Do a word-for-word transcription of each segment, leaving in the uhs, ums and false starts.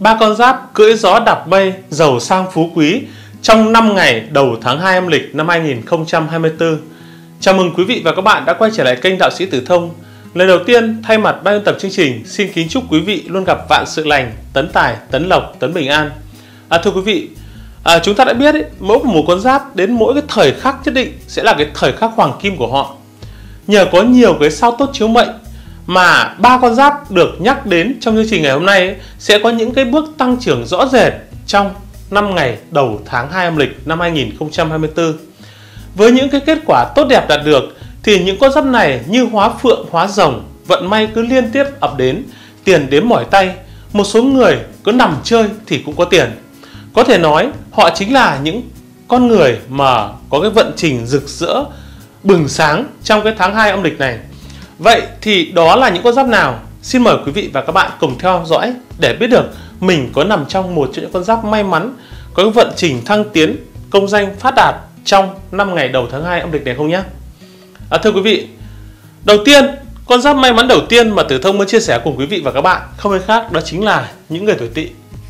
ba con giáp cưỡi gió đạp mây, giàu sang phú quý trong năm ngày đầu tháng hai âm lịch năm hai nghìn không trăm hai mươi tư. Chào mừng quý vị và các bạn đã quay trở lại kênh Đạo Sĩ Tử Thông. Lời đầu tiên, thay mặt ban biên tập chương trình, xin kính chúc quý vị luôn gặp vạn sự lành, tấn tài, tấn lộc, tấn bình an. À, thưa quý vị, à, chúng ta đã biết ấy, mỗi một con giáp đến mỗi cái thời khắc nhất định sẽ là cái thời khắc hoàng kim của họ. Nhờ có nhiều cái sao tốt chiếu mệnh mà ba con giáp được nhắc đến trong chương trình ngày hôm nay ấy, sẽ có những cái bước tăng trưởng rõ rệt trong năm ngày đầu tháng hai âm lịch năm hai nghìn không trăm hai mươi tư. Với những cái kết quả tốt đẹp đạt được thì những con giáp này như hóa phượng hóa rồng, vận may cứ liên tiếp ập đến, tiền đến mỏi tay. Một số người cứ nằm chơi thì cũng có tiền. Có thể nói họ chính là những con người mà có cái vận trình rực rỡ, bừng sáng trong cái tháng hai âm lịch này. Vậy thì đó là những con giáp nào? Xin mời quý vị và các bạn cùng theo dõi để biết được mình có nằm trong một trong những con giáp may mắn có cái vận trình thăng tiến, công danh phát đạt trong năm ngày đầu tháng hai âm lịch này không nhé. À, thưa quý vị, đầu tiên, con giáp may mắn đầu tiên mà Tử Thông muốn chia sẻ cùng quý vị và các bạn không ai khác đó chính là những người tuổi Tỵ.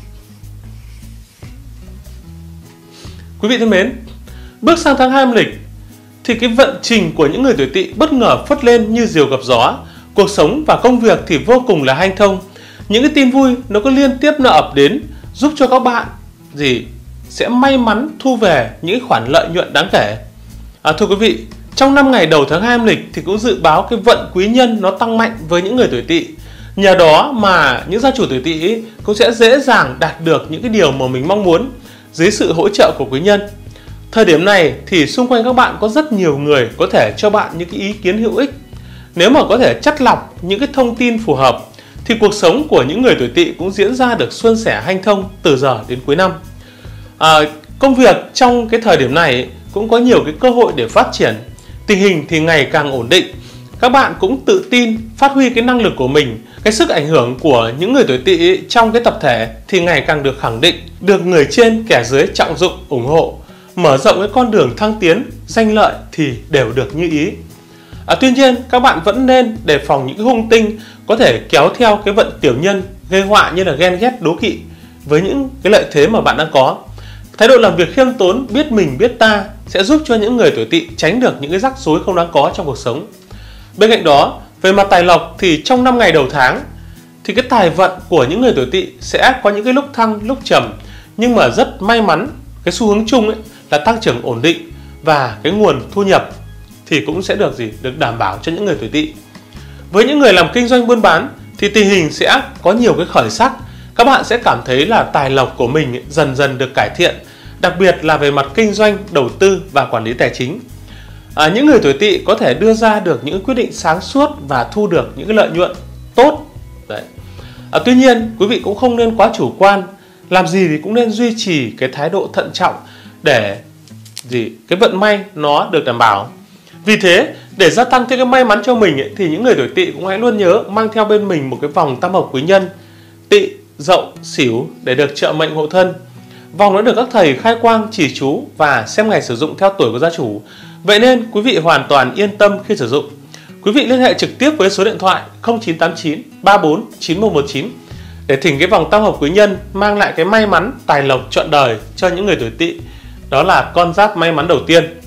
Quý vị thân mến, bước sang tháng hai âm lịch thì cái vận trình của những người tuổi Tỵ bất ngờ phất lên như diều gặp gió. Cuộc sống và công việc thì vô cùng là hanh thông. Những cái tin vui nó có liên tiếp nó ập đến, giúp cho các bạn gì sẽ may mắn thu về những khoản lợi nhuận đáng kể. À, thưa quý vị, trong năm ngày đầu tháng hai âm lịch thì cũng dự báo cái vận quý nhân nó tăng mạnh với những người tuổi Tỵ. Nhờ đó mà những gia chủ tuổi Tỵ cũng sẽ dễ dàng đạt được những cái điều mà mình mong muốn dưới sự hỗ trợ của quý nhân. Thời điểm này thì xung quanh các bạn có rất nhiều người có thể cho bạn những cái ý kiến hữu ích. Nếu mà có thể chắt lọc những cái thông tin phù hợp thì cuộc sống của những người tuổi Tỵ cũng diễn ra được suôn sẻ hanh thông từ giờ đến cuối năm. À, công việc trong cái thời điểm này cũng có nhiều cái cơ hội để phát triển. Tình hình thì ngày càng ổn định. Các bạn cũng tự tin phát huy cái năng lực của mình. Cái sức ảnh hưởng của những người tuổi Tỵ trong cái tập thể thì ngày càng được khẳng định, được người trên kẻ dưới trọng dụng ủng hộ. Mở rộng cái con đường thăng tiến, danh lợi thì đều được như ý. À, tuy nhiên các bạn vẫn nên đề phòng những cái hung tinh có thể kéo theo cái vận tiểu nhân gây họa như là ghen ghét đố kỵ với những cái lợi thế mà bạn đang có. Thái độ làm việc khiêm tốn, biết mình biết ta sẽ giúp cho những người tuổi Tỵ tránh được những cái rắc rối không đáng có trong cuộc sống. Bên cạnh đó, về mặt tài lộc thì trong năm ngày đầu tháng thì cái tài vận của những người tuổi Tỵ sẽ có những cái lúc thăng lúc trầm, nhưng mà rất may mắn cái xu hướng chung ấy là tăng trưởng ổn định và cái nguồn thu nhập thì cũng sẽ được gì được đảm bảo cho những người tuổi Tỵ. Với những người làm kinh doanh buôn bán thì tình hình sẽ có nhiều cái khởi sắc. Các bạn sẽ cảm thấy là tài lộc của mình dần dần được cải thiện, đặc biệt là về mặt kinh doanh, đầu tư và quản lý tài chính. À, những người tuổi Tỵ có thể đưa ra được những quyết định sáng suốt và thu được những cái lợi nhuận tốt. Đấy. À, tuy nhiên quý vị cũng không nên quá chủ quan, làm gì thì cũng nên duy trì cái thái độ thận trọng để gì cái vận may nó được đảm bảo. Vì thế để gia tăng thêm cái may mắn cho mình ấy, thì những người tuổi Tỵ cũng hãy luôn nhớ mang theo bên mình một cái vòng tam hợp quý nhân Tỵ, Dậu, Sửu để được trợ mệnh hộ thân. Vòng đã được các thầy khai quang chỉ chú và xem ngày sử dụng theo tuổi của gia chủ. Vậy nên quý vị hoàn toàn yên tâm khi sử dụng. Quý vị liên hệ trực tiếp với số điện thoại không chín tám chín ba bốn chín một một chín để thỉnh cái vòng tam hợp quý nhân mang lại cái may mắn tài lộc trọn đời cho những người tuổi Tỵ. Đó là con giáp may mắn đầu tiên.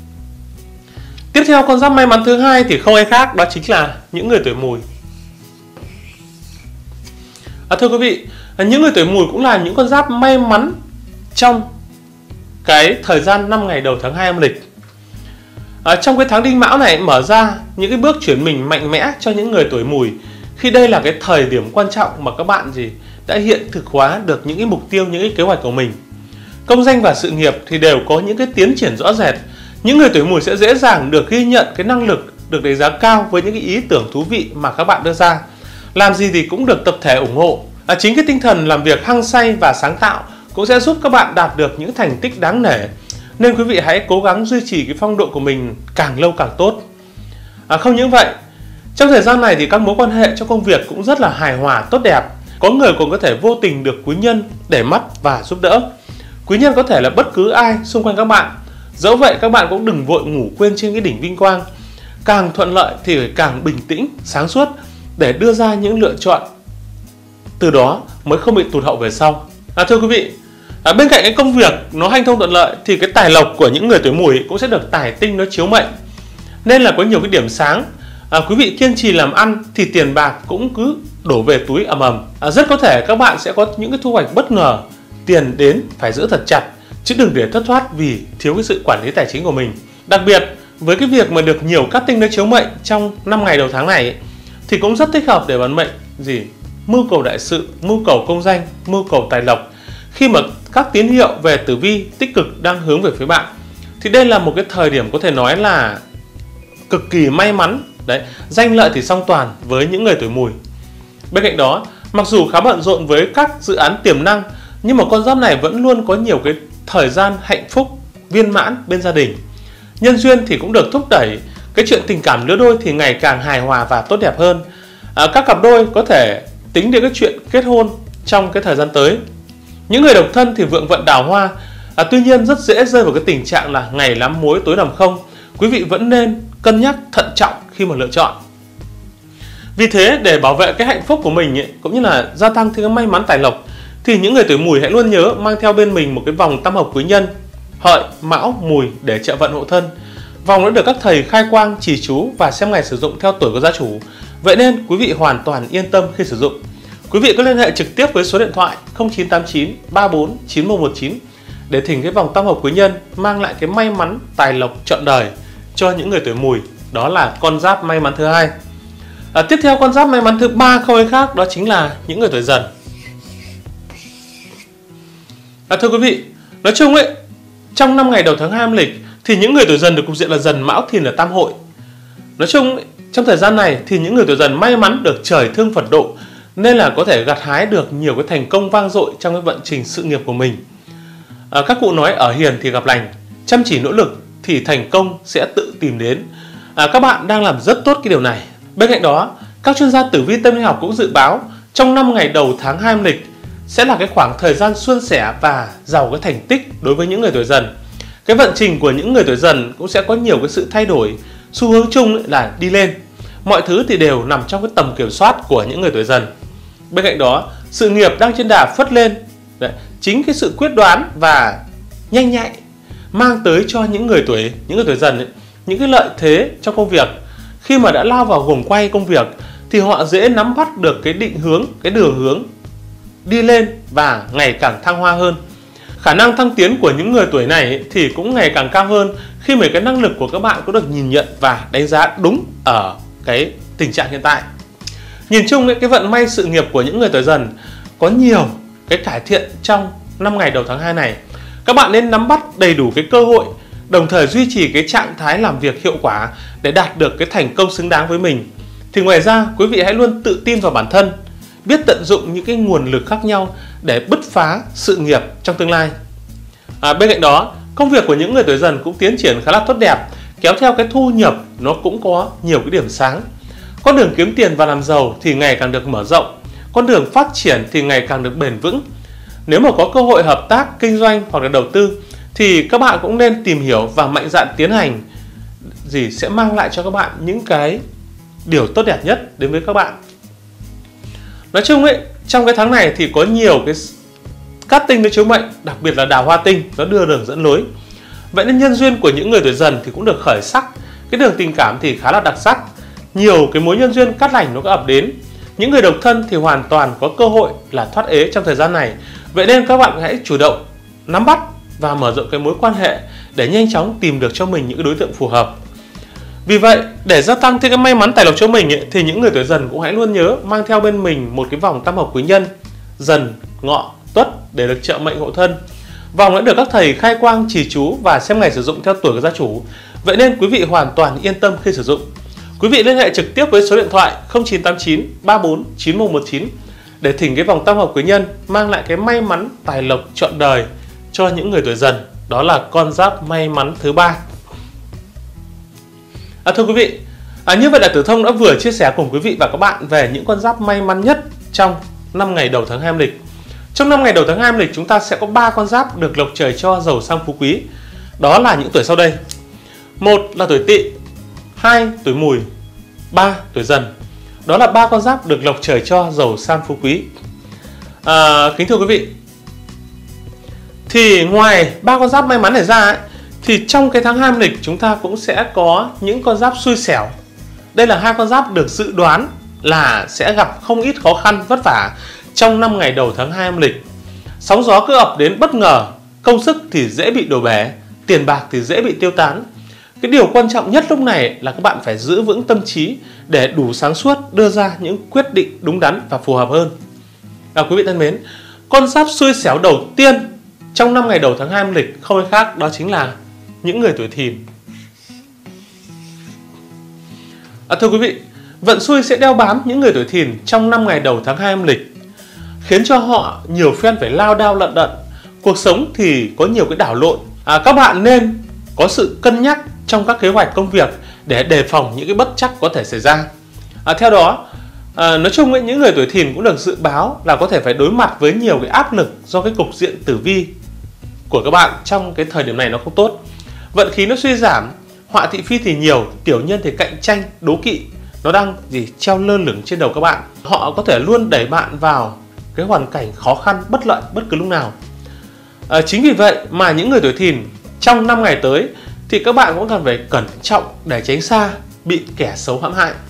Tiếp theo, con giáp may mắn thứ hai thì không ai khác, đó chính là những người tuổi Mùi. À, thưa quý vị, những người tuổi Mùi cũng là những con giáp may mắn trong cái thời gian năm ngày đầu tháng hai âm lịch. À, trong cái tháng Đinh Mão này mở ra những cái bước chuyển mình mạnh mẽ cho những người tuổi Mùi, khi đây là cái thời điểm quan trọng mà các bạn gì đã hiện thực hóa được những cái mục tiêu, những cái kế hoạch của mình. Công danh và sự nghiệp thì đều có những cái tiến triển rõ rệt. Những người tuổi Mùi sẽ dễ dàng được ghi nhận cái năng lực, được đánh giá cao với những cái ý tưởng thú vị mà các bạn đưa ra. Làm gì thì cũng được tập thể ủng hộ. À, chính cái tinh thần làm việc hăng say và sáng tạo cũng sẽ giúp các bạn đạt được những thành tích đáng nể. Nên quý vị hãy cố gắng duy trì cái phong độ của mình càng lâu càng tốt. À, không những vậy, trong thời gian này thì các mối quan hệ trong công việc cũng rất là hài hòa, tốt đẹp. Có người còn có thể vô tình được quý nhân để mắt và giúp đỡ. Quý nhân có thể là bất cứ ai xung quanh các bạn. Dẫu vậy các bạn cũng đừng vội ngủ quên trên cái đỉnh vinh quang. Càng thuận lợi thì phải càng bình tĩnh, sáng suốt để đưa ra những lựa chọn. Từ đó mới không bị tụt hậu về sau. À, thưa quý vị, à, bên cạnh cái công việc nó hanh thông thuận lợi thì cái tài lộc của những người tuổi Mùi cũng sẽ được tài tinh nó chiếu mệnh, nên là có nhiều cái điểm sáng. À, quý vị kiên trì làm ăn thì tiền bạc cũng cứ đổ về túi ầm ầm. À, rất có thể các bạn sẽ có những cái thu hoạch bất ngờ, tiền đến phải giữ thật chặt chứ đừng để thất thoát vì thiếu cái sự quản lý tài chính của mình. Đặc biệt với cái việc mà được nhiều cát tinh nó chiếu mệnh trong năm ngày đầu tháng này ấy, thì cũng rất thích hợp để bản mệnh gì mưu cầu đại sự, mưu cầu công danh, mưu cầu tài lộc. Khi mà các tín hiệu về tử vi tích cực đang hướng về phía bạn thì đây là một cái thời điểm có thể nói là cực kỳ may mắn. Đấy, danh lợi thì song toàn với những người tuổi Mùi. Bên cạnh đó, mặc dù khá bận rộn với các dự án tiềm năng, nhưng mà con giáp này vẫn luôn có nhiều cái thời gian hạnh phúc, viên mãn bên gia đình. Nhân duyên thì cũng được thúc đẩy, cái chuyện tình cảm lứa đôi thì ngày càng hài hòa và tốt đẹp hơn. À, các cặp đôi có thể tính đến cái chuyện kết hôn trong cái thời gian tới. Những người độc thân thì vượng vận đào hoa. À, tuy nhiên rất dễ rơi vào cái tình trạng là ngày lắm mối tối nằm không. Quý vị vẫn nên cân nhắc thận trọng khi mà lựa chọn. Vì thế để bảo vệ cái hạnh phúc của mình ấy, cũng như là gia tăng thêm cái may mắn tài lộc, thì những người tuổi Mùi hãy luôn nhớ mang theo bên mình một cái vòng tam hợp quý nhân Hợi, Mão, Mùi để trợ vận hộ thân. Vòng đã được các thầy khai quang, trì chú và xem ngày sử dụng theo tuổi của gia chủ. Vậy nên quý vị hoàn toàn yên tâm khi sử dụng. Quý vị có liên hệ trực tiếp với số điện thoại không chín tám chín ba bốn chín một một chín để thỉnh cái vòng tam hợp quý nhân mang lại cái may mắn tài lộc trọn đời cho những người tuổi Mùi. Đó là con giáp may mắn thứ hai. À, tiếp theo con giáp may mắn thứ ba không ai khác, đó chính là những người tuổi Dần. À, thưa quý vị, nói chung ấy, trong năm ngày đầu tháng hai âm lịch thì những người tuổi Dần được cục diện là Dần, Mão, Thìn ở tam hội. Nói chung ấy, trong thời gian này thì những người tuổi Dần may mắn được trời thương Phật độ, nên là có thể gặt hái được nhiều cái thành công vang dội trong cái vận trình sự nghiệp của mình. À, các cụ nói ở hiền thì gặp lành, chăm chỉ nỗ lực thì thành công sẽ tự tìm đến. À, các bạn đang làm rất tốt cái điều này. Bên cạnh đó, các chuyên gia tử vi tâm linh học cũng dự báo trong năm ngày đầu tháng hai âm lịch sẽ là cái khoảng thời gian suôn sẻ và giàu cái thành tích đối với những người tuổi Dần. Cái vận trình của những người tuổi Dần cũng sẽ có nhiều cái sự thay đổi, xu hướng chung là đi lên. Mọi thứ thì đều nằm trong cái tầm kiểm soát của những người tuổi Dần. Bên cạnh đó, sự nghiệp đang trên đà phất lên. Đấy, chính cái sự quyết đoán và nhanh nhạy mang tới cho những người tuổi những người tuổi Dần ấy, những cái lợi thế trong công việc. Khi mà đã lao vào guồng quay công việc thì họ dễ nắm bắt được cái định hướng, cái đường hướng đi lên và ngày càng thăng hoa hơn. Khả năng thăng tiến của những người tuổi này ấy, thì cũng ngày càng cao hơn khi mà cái năng lực của các bạn có được nhìn nhận và đánh giá đúng ở cái tình trạng hiện tại. Nhìn chung ấy, cái vận may sự nghiệp của những người tuổi Dần có nhiều cái cải thiện trong năm ngày đầu tháng hai này. Các bạn nên nắm bắt đầy đủ cái cơ hội, đồng thời duy trì cái trạng thái làm việc hiệu quả để đạt được cái thành công xứng đáng với mình. Thì ngoài ra, quý vị hãy luôn tự tin vào bản thân, biết tận dụng những cái nguồn lực khác nhau để bứt phá sự nghiệp trong tương lai. À, bên cạnh đó, công việc của những người tuổi Dần cũng tiến triển khá là tốt đẹp, kéo theo cái thu nhập nó cũng có nhiều cái điểm sáng. Con đường kiếm tiền và làm giàu thì ngày càng được mở rộng, con đường phát triển thì ngày càng được bền vững. Nếu mà có cơ hội hợp tác, kinh doanh hoặc là đầu tư thì các bạn cũng nên tìm hiểu và mạnh dạn tiến hành, gì sẽ mang lại cho các bạn những cái điều tốt đẹp nhất đến với các bạn. Nói chung ấy, trong cái tháng này thì có nhiều cái cát tinh nó chiếu mệnh, đặc biệt là đào hoa tinh nó đưa đường dẫn lối. Vậy nên nhân duyên của những người tuổi Dần thì cũng được khởi sắc, cái đường tình cảm thì khá là đặc sắc, nhiều cái mối nhân duyên cát lành nó có ập đến. Những người độc thân thì hoàn toàn có cơ hội là thoát ế trong thời gian này. Vậy nên các bạn hãy chủ động nắm bắt và mở rộng cái mối quan hệ để nhanh chóng tìm được cho mình những cái đối tượng phù hợp. Vì vậy, để gia tăng thêm cái may mắn tài lộc cho mình ấy, thì những người tuổi Dần cũng hãy luôn nhớ mang theo bên mình một cái vòng tam hợp quý nhân Dần, Ngọ, Tuất để được trợ mệnh hộ thân. Vòng đã được các thầy khai quang, trì chú và xem ngày sử dụng theo tuổi của gia chủ. Vậy nên quý vị hoàn toàn yên tâm khi sử dụng. Quý vị liên hệ trực tiếp với số điện thoại không chín tám chín ba bốn chín một một chín để thỉnh cái vòng tam hợp quý nhân mang lại cái may mắn tài lộc trọn đời cho những người tuổi Dần. Đó là con giáp may mắn thứ ba. À, thưa quý vị, à, như vậy là Tử Thông đã vừa chia sẻ cùng quý vị và các bạn về những con giáp may mắn nhất trong năm ngày đầu tháng hai âm lịch. Trong năm ngày đầu tháng hai âm lịch chúng ta sẽ có ba con giáp được lộc trời cho giàu sang phú quý. Đó là những tuổi sau đây. Một là tuổi Tỵ, hai tuổi Mùi, ba tuổi Dần. Đó là ba con giáp được lộc trời cho giàu sang phú quý. À, kính thưa quý vị, Thì ngoài ba con giáp may mắn này ra ấy, thì trong cái tháng hai âm lịch chúng ta cũng sẽ có những con giáp xui xẻo. Đây là hai con giáp được dự đoán là sẽ gặp không ít khó khăn vất vả trong năm ngày đầu tháng hai âm lịch. Sóng gió cứ ập đến bất ngờ, công sức thì dễ bị đổ bể, tiền bạc thì dễ bị tiêu tán. Cái điều quan trọng nhất lúc này là các bạn phải giữ vững tâm trí để đủ sáng suốt đưa ra những quyết định đúng đắn và phù hợp hơn. À, quý vị thân mến, con giáp xui xẻo đầu tiên trong năm ngày đầu tháng hai âm lịch không ai khác đó chính là những người tuổi Thìn. À, thưa quý vị, vận xui sẽ đeo bám những người tuổi Thìn trong năm ngày đầu tháng hai âm lịch, khiến cho họ nhiều phen phải lao đao lận đận. Cuộc sống thì có nhiều cái đảo lộn. À, các bạn nên có sự cân nhắc trong các kế hoạch công việc để đề phòng những cái bất trắc có thể xảy ra. À, theo đó, à, nói chung ấy, những người tuổi Thìn cũng được dự báo là có thể phải đối mặt với nhiều cái áp lực do cái cục diện tử vi của các bạn trong cái thời điểm này nó không tốt. Vận khí nó suy giảm, họa thị phi thì nhiều, tiểu nhân thì cạnh tranh, đố kỵ nó đang gì treo lơ lửng trên đầu các bạn. Họ có thể luôn đẩy bạn vào cái hoàn cảnh khó khăn, bất lợi bất cứ lúc nào. À, chính vì vậy mà những người tuổi Thìn trong năm ngày tới thì các bạn cũng cần phải cẩn trọng để tránh xa bị kẻ xấu hãm hại.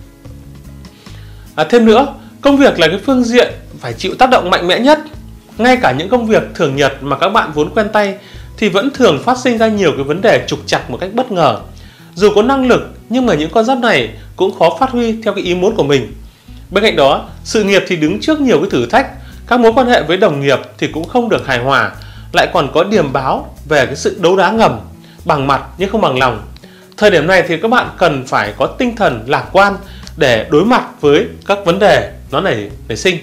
À, thêm nữa, công việc là cái phương diện phải chịu tác động mạnh mẽ nhất. Ngay cả những công việc thường nhật mà các bạn vốn quen tay thì vẫn thường phát sinh ra nhiều cái vấn đề trục trặc một cách bất ngờ. Dù có năng lực nhưng mà những con giáp này cũng khó phát huy theo cái ý muốn của mình. Bên cạnh đó, sự nghiệp thì đứng trước nhiều cái thử thách, các mối quan hệ với đồng nghiệp thì cũng không được hài hòa, lại còn có điềm báo về cái sự đấu đá ngầm, bằng mặt nhưng không bằng lòng. Thời điểm này thì các bạn cần phải có tinh thần lạc quan để đối mặt với các vấn đề nó nảy nảy sinh.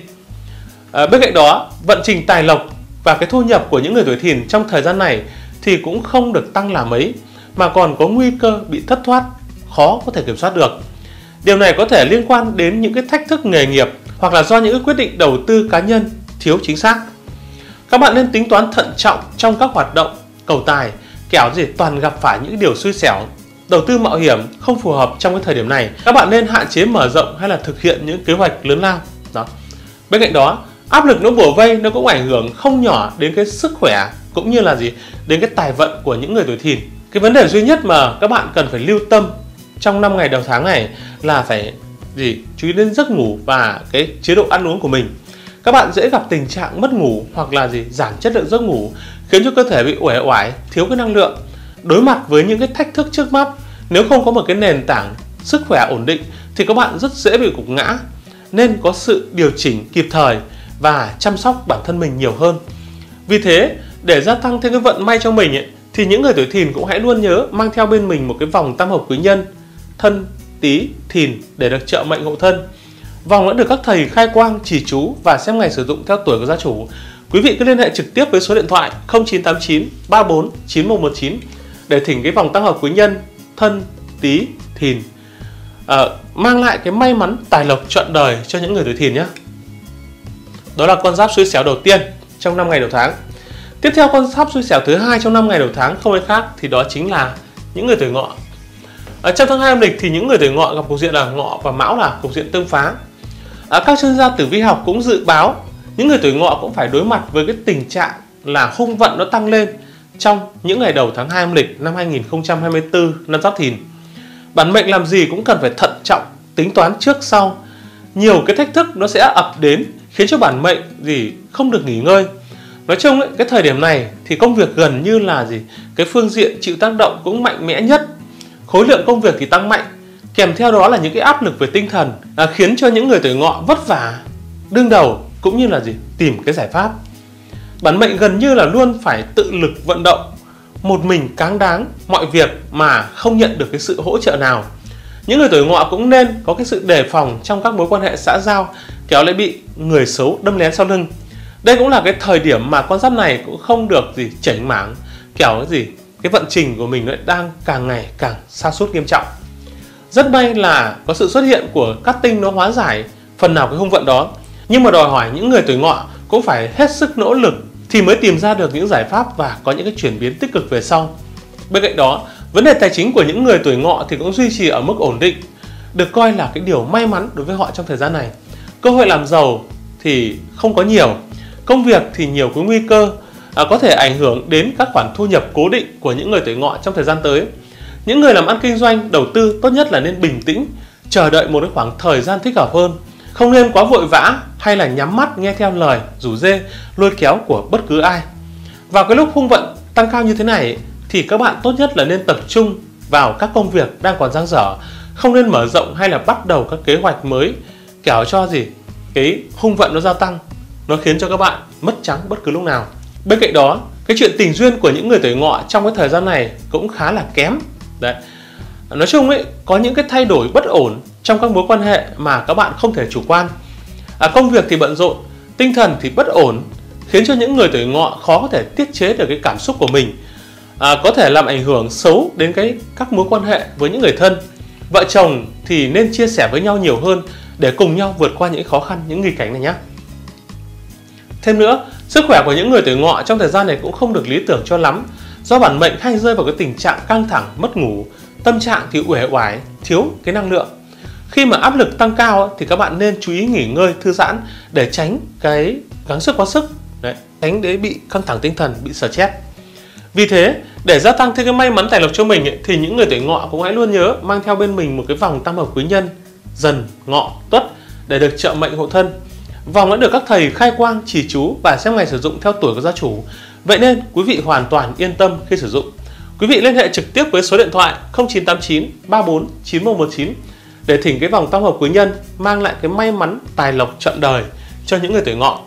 À, bên cạnh đó, vận trình tài lộc và cái thu nhập của những người tuổi Thìn trong thời gian này thì cũng không được tăng là mấy, mà còn có nguy cơ bị thất thoát, khó có thể kiểm soát được. Điều này có thể liên quan đến những cái thách thức nghề nghiệp hoặc là do những cái quyết định đầu tư cá nhân thiếu chính xác. Các bạn nên tính toán thận trọng trong các hoạt động cầu tài, kẻo gì toàn gặp phải những điều xui xẻo. Đầu tư mạo hiểm không phù hợp trong cái thời điểm này. Các bạn nên hạn chế mở rộng hay là thực hiện những kế hoạch lớn lao. Đó. Bên cạnh đó, áp lực nó bủa vây nó cũng ảnh hưởng không nhỏ đến cái sức khỏe cũng như là gì đến cái tài vận của những người tuổi Thìn. Cái vấn đề duy nhất mà các bạn cần phải lưu tâm trong năm ngày đầu tháng này là phải gì chú ý đến giấc ngủ và cái chế độ ăn uống của mình. Các bạn dễ gặp tình trạng mất ngủ hoặc là gì giảm chất lượng giấc ngủ, khiến cho cơ thể bị uể oải, thiếu cái năng lượng. Đối mặt với những cái thách thức trước mắt, nếu không có một cái nền tảng sức khỏe ổn định thì các bạn rất dễ bị gục ngã. Nên có sự điều chỉnh kịp thời và chăm sóc bản thân mình nhiều hơn. Vì thế, để gia tăng thêm cái vận may cho mình ấy, thì những người tuổi Thìn cũng hãy luôn nhớ mang theo bên mình một cái vòng tam hợp quý nhân Thân, Tý, Thìn để được trợ mệnh hộ thân. Vòng đã được các thầy khai quang, chỉ chú và xem ngày sử dụng theo tuổi của gia chủ. Quý vị cứ liên hệ trực tiếp với số điện thoại không chín tám chín ba bốn chín một một chín để thỉnh cái vòng tam hợp quý nhân Thân, Tý, Thìn, à, mang lại cái may mắn tài lộc trọn đời cho những người tuổi Thìn nhé. Đó là con giáp xui xẻo đầu tiên trong năm ngày đầu tháng. Tiếp theo, con giáp xui xẻo thứ hai trong năm ngày đầu tháng không ai khác thì đó chính là những người tuổi Ngọ. Ở trong tháng hai âm lịch thì những người tuổi Ngọ gặp cục diện là Ngọ và Mão là cục diện tương phá. À, các chuyên gia tử vi học cũng dự báo những người tuổi Ngọ cũng phải đối mặt với cái tình trạng là hung vận nó tăng lên trong những ngày đầu tháng hai âm lịch năm hai nghìn không trăm hai mươi tư năm Giáp Thìn. Bản mệnh làm gì cũng cần phải thận trọng, tính toán trước sau. Nhiều cái thách thức nó sẽ ập đến khiến cho bản mệnh gì không được nghỉ ngơi. Nói chung ấy, cái thời điểm này thì công việc gần như là gì cái phương diện chịu tác động cũng mạnh mẽ nhất. Khối lượng công việc thì tăng mạnh, kèm theo đó là những cái áp lực về tinh thần, à, khiến cho những người tuổi Ngọ vất vả đương đầu cũng như là gì tìm cái giải pháp. Bản mệnh gần như là luôn phải tự lực vận động, một mình cáng đáng mọi việc mà không nhận được cái sự hỗ trợ nào. Những người tuổi Ngọ cũng nên có cái sự đề phòng trong các mối quan hệ xã giao, kéo lại bị người xấu đâm lén sau lưng. Đây cũng là cái thời điểm mà con giáp này cũng không được gì chảnh mảng, kéo cái gì cái vận trình của mình nó đang càng ngày càng sa sút nghiêm trọng. Rất may là có sự xuất hiện của cát tinh nó hóa giải phần nào cái hung vận đó, nhưng mà đòi hỏi những người tuổi Ngọ cũng phải hết sức nỗ lực thì mới tìm ra được những giải pháp và có những cái chuyển biến tích cực về sau. Bên cạnh đó, vấn đề tài chính của những người tuổi Ngọ thì cũng duy trì ở mức ổn định, được coi là cái điều may mắn đối với họ trong thời gian này. Cơ hội làm giàu thì không có nhiều, công việc thì nhiều cái nguy cơ, à, có thể ảnh hưởng đến các khoản thu nhập cố định của những người tuổi Ngọ trong thời gian tới. Những người làm ăn kinh doanh, đầu tư tốt nhất là nên bình tĩnh, chờ đợi một cái khoảng thời gian thích hợp hơn. Không nên quá vội vã hay là nhắm mắt nghe theo lời rủ rê, lôi kéo của bất cứ ai. Vào cái lúc hung vận tăng cao như thế này thì các bạn tốt nhất là nên tập trung vào các công việc đang còn dang dở, không nên mở rộng hay là bắt đầu các kế hoạch mới, kẻo cho gì cái hung vận nó gia tăng, nó khiến cho các bạn mất trắng bất cứ lúc nào. Bên cạnh đó, cái chuyện tình duyên của những người tuổi Ngọ trong cái thời gian này cũng khá là kém. Đấy. Nói chung ấy, có những cái thay đổi bất ổn trong các mối quan hệ mà các bạn không thể chủ quan. À, công việc thì bận rộn, tinh thần thì bất ổn, khiến cho những người tuổi Ngọ khó có thể tiết chế được cái cảm xúc của mình, à, có thể làm ảnh hưởng xấu đến cái các mối quan hệ với những người thân. Vợ chồng thì nên chia sẻ với nhau nhiều hơn để cùng nhau vượt qua những khó khăn, những nghịch cảnh này nhé. Thêm nữa, sức khỏe của những người tuổi Ngọ trong thời gian này cũng không được lý tưởng cho lắm, do bản mệnh hay rơi vào cái tình trạng căng thẳng, mất ngủ, tâm trạng thì uể oải, thiếu cái năng lượng. Khi mà áp lực tăng cao thì các bạn nên chú ý nghỉ ngơi, thư giãn để tránh cái gắng sức quá sức. Đấy, tránh để bị căng thẳng tinh thần, bị stress. Vì thế, để gia tăng thêm cái may mắn tài lộc cho mình ấy, thì những người tuổi Ngọ cũng hãy luôn nhớ mang theo bên mình một cái vòng tam hợp quý nhân Dần, Ngọ, Tuất để được trợ mệnh hộ thân. Vòng đã được các thầy khai quang, trì chú và xem ngày sử dụng theo tuổi của gia chủ. Vậy nên quý vị hoàn toàn yên tâm khi sử dụng. Quý vị liên hệ trực tiếp với số điện thoại không chín tám chín ba bốn chín một một chín để thỉnh cái vòng tam hợp quý nhân mang lại cái may mắn tài lộc trọn đời cho những người tuổi Ngọ.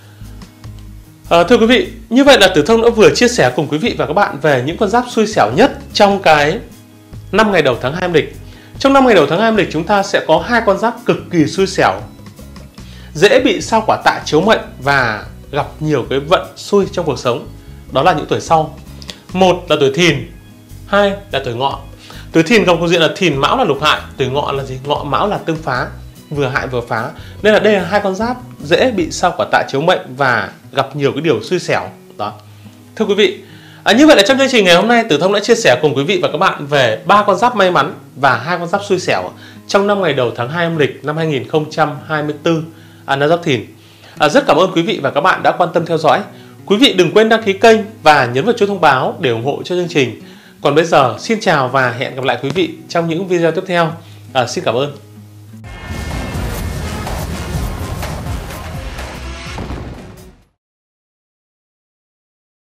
À, thưa quý vị, như vậy là Tử Thông đã vừa chia sẻ cùng quý vị và các bạn về những con giáp xui xẻo nhất trong cái năm ngày đầu tháng hai âm lịch. Trong năm ngày đầu tháng hai âm lịch chúng ta sẽ có hai con giáp cực kỳ xui xẻo, dễ bị sao quả tạ chiếu mệnh và gặp nhiều cái vận xui trong cuộc sống. Đó là những tuổi sau. Một là tuổi Thìn, hai là tuổi Ngọ. Tuổi Thìn gồm cục diện là Thìn Mão là lục hại, tuổi Ngọ là gì? Ngọ Mão là tương phá, vừa hại vừa phá. Nên là đây là hai con giáp dễ bị sao quả tạ chiếu mệnh và gặp nhiều cái điều xui xẻo. Đó. Thưa quý vị, à, như vậy là trong chương trình ngày hôm nay Tử Thông đã chia sẻ cùng quý vị và các bạn về ba con giáp may mắn và hai con giáp xui xẻo trong năm ngày đầu tháng hai âm lịch năm hai nghìn không trăm hai mươi tư, à, năm Giáp Thìn. À, rất cảm ơn quý vị và các bạn đã quan tâm theo dõi. Quý vị đừng quên đăng ký kênh và nhấn vào chuông thông báo để ủng hộ cho chương trình. Còn bây giờ, xin chào và hẹn gặp lại quý vị trong những video tiếp theo. À, xin cảm ơn.